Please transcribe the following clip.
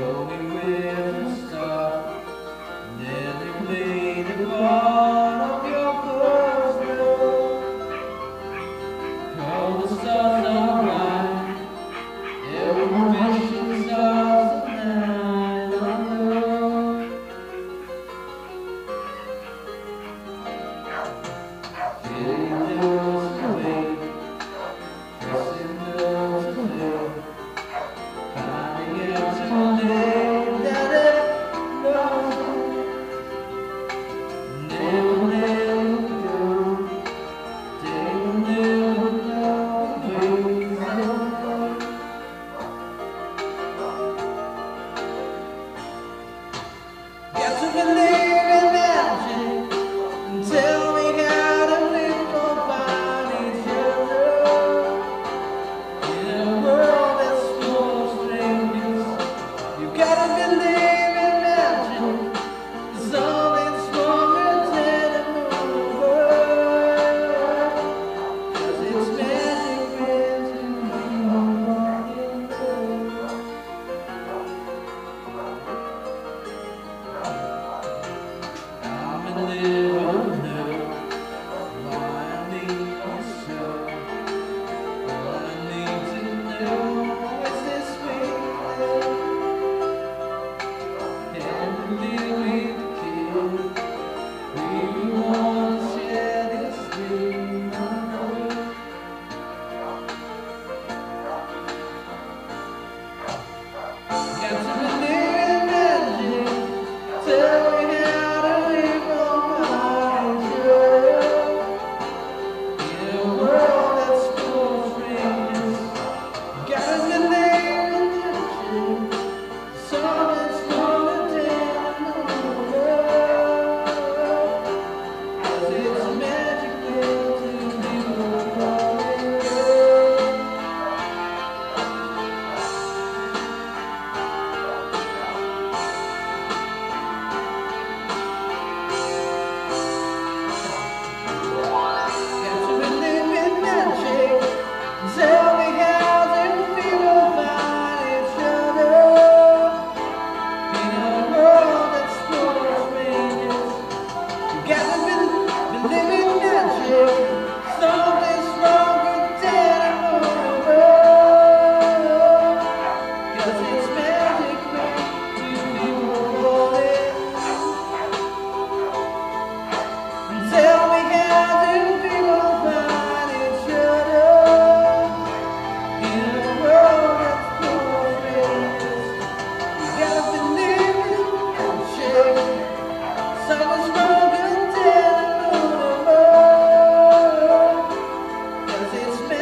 Show me where to start. Nearly played a part of your first love. Call the stars alright. Every mission starts at night. I know. Getting nerves to wait, pressing nerves to play, finding out too late that it knows. Never let go. They will never know ways of love. Got to believe in magic and tell me how to live for find each other. In a world that's full of strangers, you gotta believe in magic. Something stronger than the world. 'Cause it's magic when two people fall in love. I'm in love, why I need you so. All I need to know is this feeling. Can't believe we killed. We want to share this dream. Got to believe in magic. Tell me how to live on my journey. In a world that's full of strangers, gotta believe in magic. Something stronger than the world. 'Cause it's magic when two people fall in love. Got to believe in magic. Tell me how two people find each other. In a world that's full of strangers, you gotta believe in magic. Something stronger than the world. 'Cause it's magic when two people fall in. Tell me how two people find each other. In a world that's full of strangers, you gotta believe in magic. Something stronger than the world. 'Cause it's